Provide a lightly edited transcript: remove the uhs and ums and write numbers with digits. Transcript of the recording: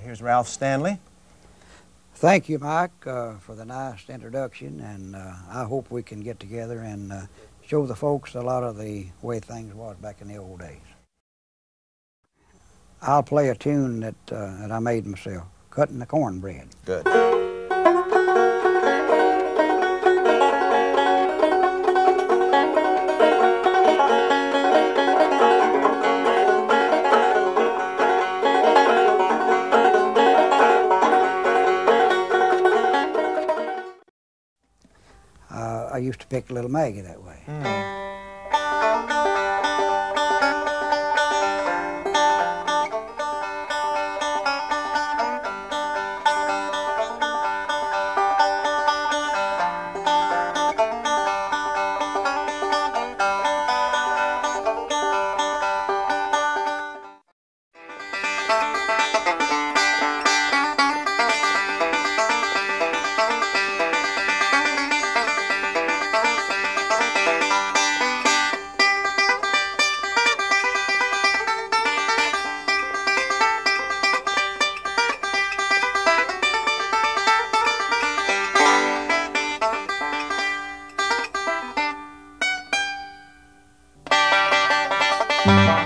Here's Ralph Stanley. Thank you, Mike, for the nice introduction, and I hope we can get together and show the folks a lot of the way things was back in the old days. I'll play a tune that I made myself, Cutting the Cornbread. Good. I used to pick little Maggie that way. Thank you.